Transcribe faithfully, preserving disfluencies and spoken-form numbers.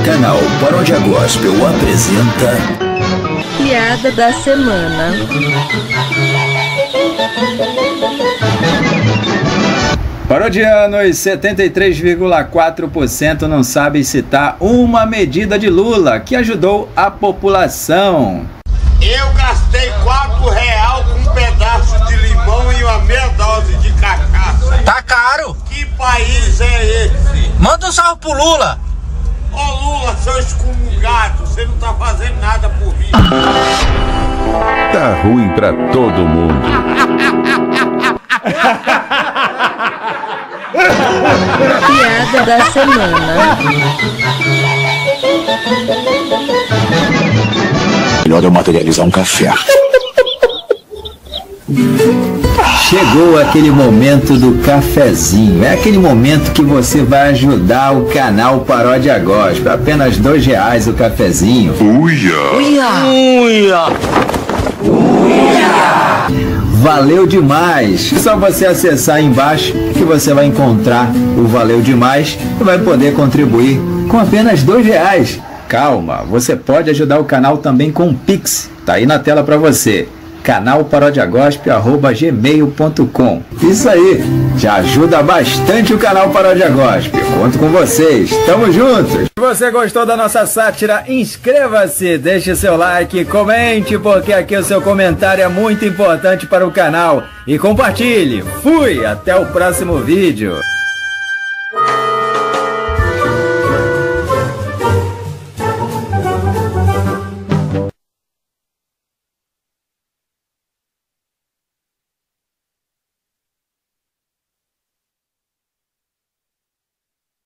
Canal Paródia Gospel apresenta Piada da Semana. Parodianos, setenta e três vírgula quatro por cento não sabem citar uma medida de Lula que ajudou a população. Eu gastei quatro real com um pedaço de limão e uma meia dose de cachaça. Tá caro. Que país é esse? Manda um salve pro Lula. Ô Lula, seu excomungado, você não tá fazendo nada por mim. Tá ruim pra todo mundo. Piada da Semana. Melhor eu materializar um café. Chegou aquele momento do cafezinho. É aquele momento que você vai ajudar o canal Paródia Gospel. Apenas dois reais o cafezinho. Uia! Uia! Valeu demais! Só você acessar aí embaixo que você vai encontrar o Valeu Demais e vai poder contribuir com apenas dois reais. Calma, você pode ajudar o canal também com o Pix. Tá aí na tela para você. canal parodiagospel arroba gmail ponto com. Isso aí, já ajuda bastante o canal Paródia Gospel. Conto com vocês, tamo juntos! Se você gostou da nossa sátira, inscreva-se, deixe seu like, comente, porque aqui o seu comentário é muito importante para o canal. E compartilhe. Fui, até o próximo vídeo.